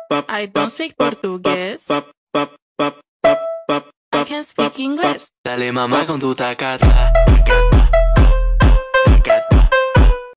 I don't speak português. I can speak English. Dale mamá con tu tacata.